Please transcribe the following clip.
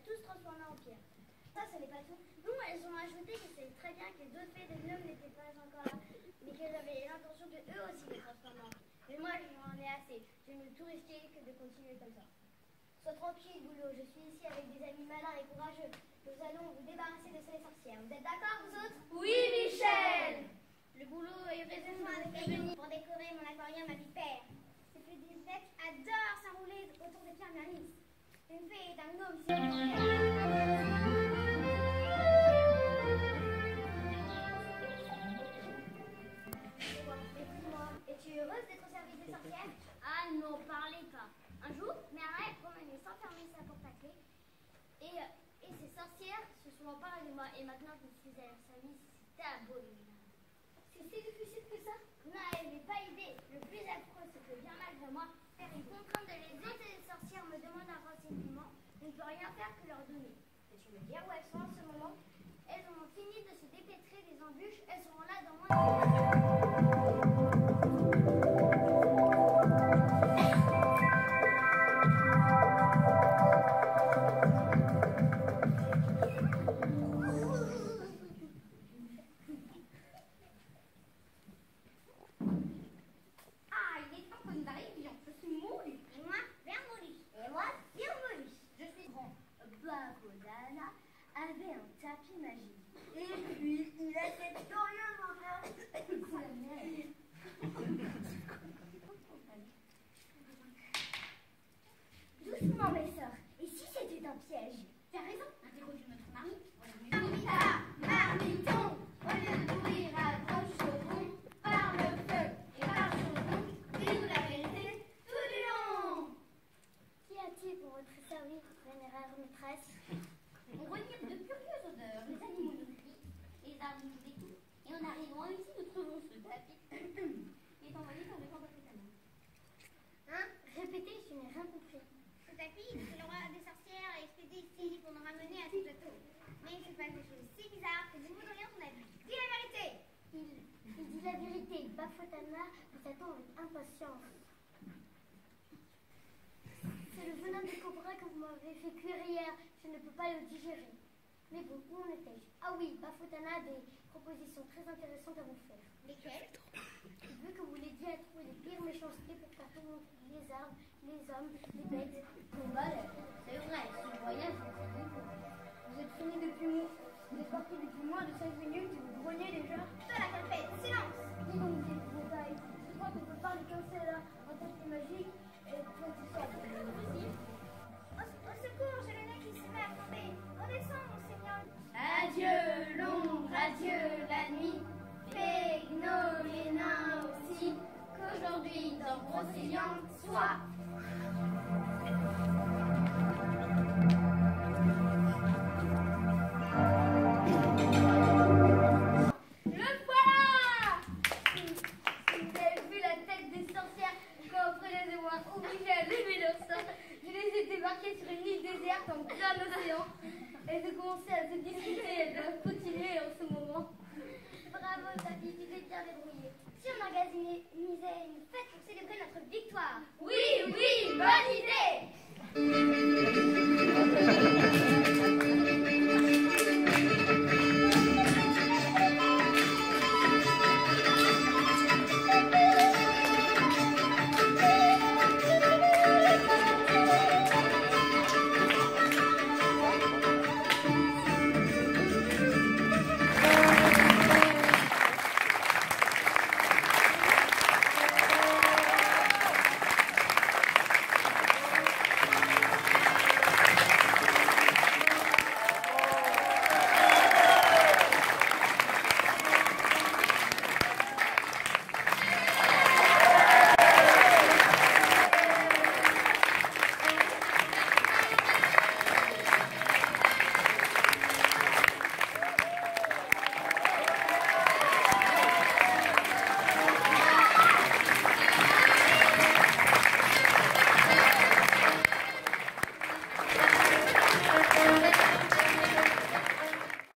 tous transformés en pierre. Ça, ce n'est pas tout. Non, elles ont ajouté que c'est très bien que d'autres fées de gnomes n'étaient pas encore là, mais qu'elles avaient l'intention de eux aussi les transformer en pierre. Mais moi, j'en ai assez. Je ne veux tout risquer que de continuer comme ça. Sois tranquille, Boulot. Je suis ici avec des amis malins et courageux. Nous allons vous débarrasser de ces sorcières. Vous êtes d'accord, vous autres? Oui, Michel. Le Boulot a eu raison de cailloux pour décorer mon aquarium à vipère. Ces fées des bêtes adorent s'enrouler autour des pierres merlis. Une fée est un gnome. Es-tu heureuse d'être au service des sorcières? Ah, n'en parlez pas. Un jour, Merlin est promené sans fermer sa porte à clé. Et ces sorcières se sont emparées de moi. Et maintenant que je suis à leur service, c'est abominable. C'est si difficile que ça? Vous n'avez pas idée. Le plus affreux, c'est que bien malgré moi, faire une contrainte de les autres les sorcières me demandent un renseignement. Je ne peux rien faire que leur donner. Et tu veux dire où elles sont en ce moment? Elles ont fini de se dépêtrer des embûches. Elles seront là dans mon avait un tapis magique. Et puis, il a cette curieuse odeur. Doucement, mes sœurs. Et si c'était un piège? Tu as raison, interroge notre mari. Marmiton, au lieu de mourir à gros chaudron, par le feu et par le chaudron, dis-nous la vérité tout du long. Qu'y a-t-il pour votre service, vénérable maîtresse? On revient de curieuses odeurs, les animaux nous crient, les arbres nous écoutent, et en arrivant ici, nous trouvons ce tapis qui est envoyé par le camp d'Africanin. Hein? Répétez, je n'ai rien compris. Ce tapis, c'est le roi des sorcières a expédié ici pour nous ramener à ce plateau. Mais il se passe des choses si bizarres que nous voudrions son avis. Dis la vérité! Il dit la vérité. Bafotana vous attend avec impatience. C'est le venin de cobra que vous m'avez fait cuire hier. Je ne peux pas le digérer. Mais bon, où en étais-je? Ah oui, Bafotana a des propositions très intéressantes à vous faire. Lesquelles? Il veut que vous l'aidiez à trouver les pires méchancetés pour faire tomber les arbres, les hommes, les bêtes. Bon, bah, c'est vrai, ce voyage, Vous êtes fini depuis vous êtes parti depuis moins de 5 minutes et vous grognez déjà. Toi la calpette, silence! Dis donc des détails. Je crois qu'on peut parler comme ça là, un tapis magique, et toi tu sors. Au secours, j'ai le nez qui se met à tomber. Redescends, monseigneur. adieu l'ombre, adieu la nuit, fées, gnomes et nains aussi, qu'aujourd'hui dans Brocéliande soit. Sur une île déserte en plein océan. Elles ont commencé à se discuter, elles doivent continuer en ce moment. Bravo, Tapi, tu t'es bien débrouillé. Si on organisait une fête pour célébrer notre victoire. Oui, bonne idée.